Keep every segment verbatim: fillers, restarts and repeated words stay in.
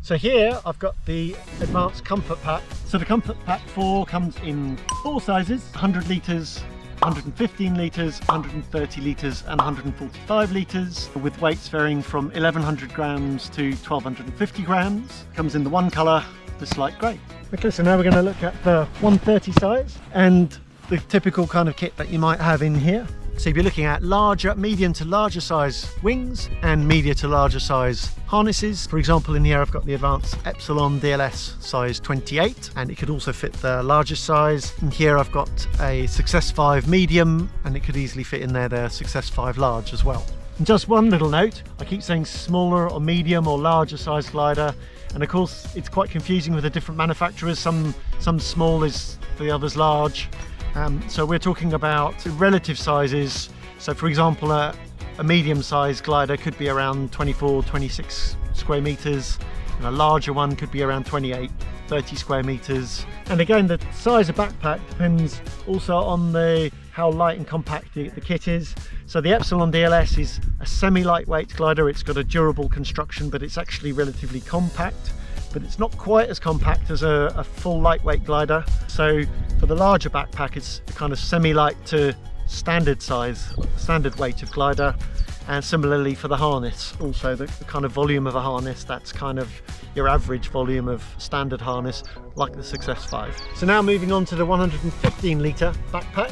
So here I've got the Advanced Comfort Pack. So the Comfort Pack four comes in four sizes, one hundred litres, one hundred fifteen litres, one hundred thirty litres and one hundred forty-five litres, with weights varying from eleven hundred grams to twelve fifty grams. Comes in the one colour, this light grey. Okay, so now we're going to look at the one thirty size and the typical kind of kit that you might have in here. So you'll be looking at larger, medium to larger size wings and medium to larger size harnesses. For example, in here I've got the Advanced Epsilon D L S size twenty-eight, and it could also fit the largest size. And here I've got a Success five medium, and it could easily fit in there the Success five large as well. And just one little note, I keep saying smaller or medium or larger size glider, and of course it's quite confusing with the different manufacturers. Some, some small is the others large. Um, so we're talking about relative sizes. So for example, a, a medium-sized glider could be around twenty-four, twenty-six square meters, and a larger one could be around twenty-eight, thirty square meters. And again, the size of backpack depends also on the how light and compact the, the kit is. So the Epsilon D L S is a semi-lightweight glider. It's got a durable construction, but it's actually relatively compact. But it's not quite as compact as a, a full lightweight glider. So for the larger backpack, it's a kind of semi-light to standard size, standard weight of glider. And similarly for the harness, also the, the kind of volume of a harness, that's kind of your average volume of standard harness, like the Success five. So now moving on to the one hundred fifteen litre backpack.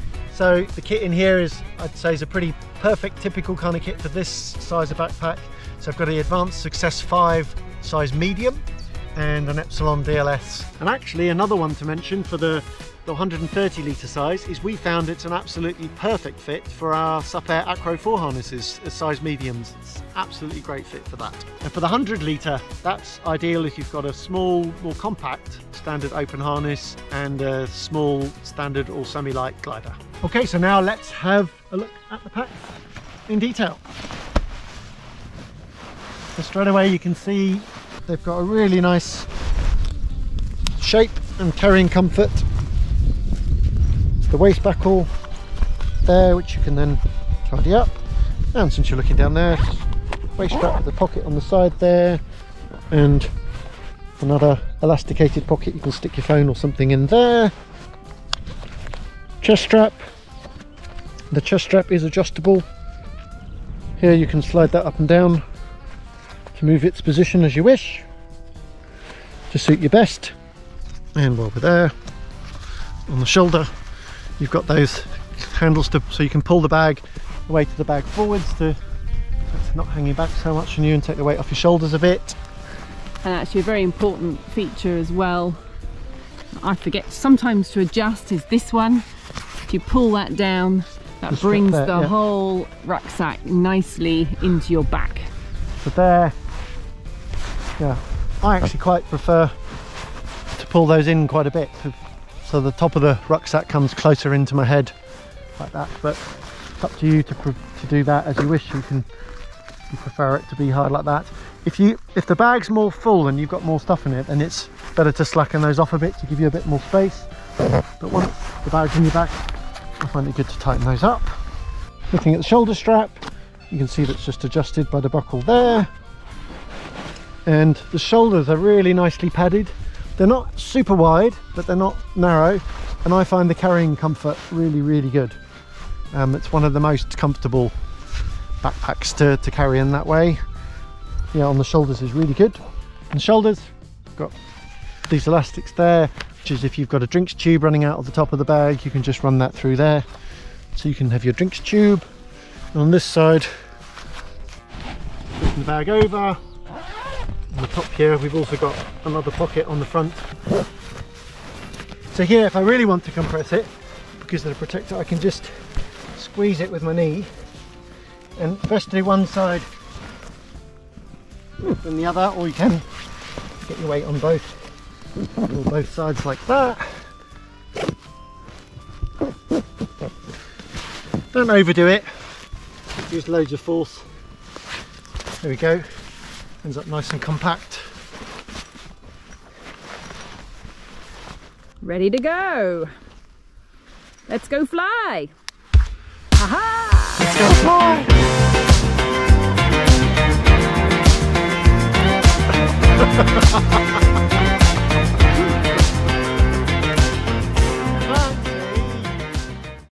So the kit in here is, I'd say, is a pretty perfect, typical kind of kit for this size of backpack. So I've got the Advanced Success five size medium and an Epsilon D L S. And actually another one to mention for the, the one hundred thirty litre size is we found it's an absolutely perfect fit for our Supair Acro four harnesses as size mediums. It's absolutely great fit for that. And for the one hundred litre, that's ideal if you've got a small, more compact standard open harness and a small standard or semi-light glider. Okay, so now let's have a look at the pack in detail. So straight away you can see they've got a really nice shape and carrying comfort. The waist buckle there, which you can then tidy up, and since you're looking down there, waist strap with the pocket on the side there, and another elasticated pocket you can stick your phone or something in there. Chest strap. The chest strap is adjustable. Here you can slide that up and down to move its position as you wish to suit you best. And while we're there, on the shoulder you've got those handles to, so you can pull the bag away to the bag forwards to, it's not hanging back so much on you, and take the weight off your shoulders a bit. And actually a very important feature as well, I forget sometimes to adjust, is this one. If you pull that down, that brings there, the yeah. whole rucksack nicely into your back. So there, yeah, I actually quite prefer to pull those in quite a bit, so the top of the rucksack comes closer into my head like that, but it's up to you to, to do that as you wish. You can you prefer it to be hard like that. If you if the bag's more full and you've got more stuff in it, then it's better to slacken those off a bit to give you a bit more space. But once the bag's in your back, I find it good to tighten those up. Looking at the shoulder strap, you can see that's just adjusted by the buckle there, and the shoulders are really nicely padded. They're not super wide, but they're not narrow, and I find the carrying comfort really really good. Um, it's one of the most comfortable backpacks to, to carry in that way. Yeah, on the shoulders is really good. And shoulders, got these elastics there, which is if you've got a drinks tube running out of the top of the bag, you can just run that through there, so you can have your drinks tube. And on this side, flipping the bag over, on the top here we've also got another pocket on the front. So here, if I really want to compress it, because of the protector, I can just squeeze it with my knee, and best to do one side than the other, or you can get your weight on both, or both sides like that. Don't overdo it, use loads of force. There we go, ends up nice and compact. Ready to go. Let's go fly. Aha! Let's go fly. it.